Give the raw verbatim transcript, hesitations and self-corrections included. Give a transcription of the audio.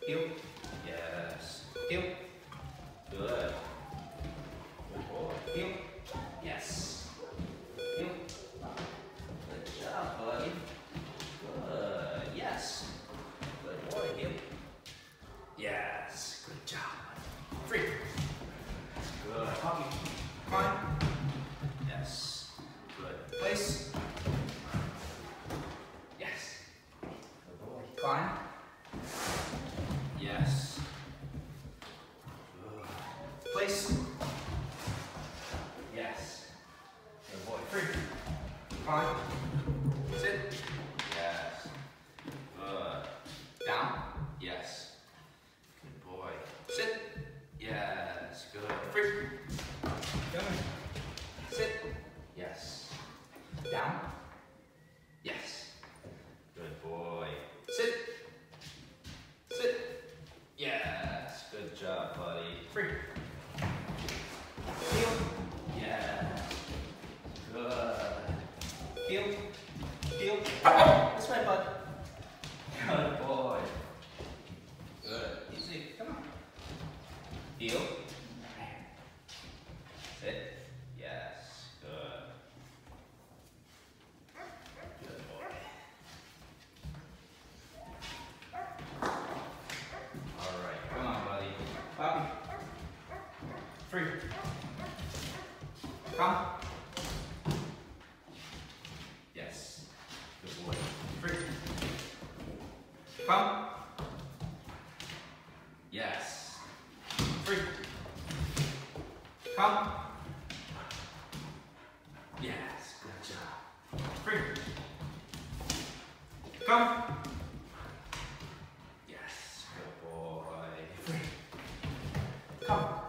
Heel. Yes. Heel. Good. Good boy. Heel. Yes. Heel. Good job, buddy. Good. Yes. Good boy. Heel. Yes. Good job. Free. Good. Hockey. Climb. Yes. Good. Place. Yes. Good boy. Climb. Yes. Good. Place. Yes. Good boy. Free. Climb. Sit. Yes. Good. Down. Yes. Good boy. Sit. Yes. Good. Free. Come in. Sit. Yes. Down. Yes. Good boy. Sit. Sit. Yes. Good job, buddy. Free. Heel. Yes. Good. Heel. Heel. This way, bud. Good boy. Good. Easy. Come on. Heel. Sit. Yes. Good. Good boy. All right. Come on, buddy. Poppy. Free. Come. Yes. Good boy. Free. Come. Yes. Free. Come. Yes. Good job. Free. Come. Yes. Good boy. Free. Come.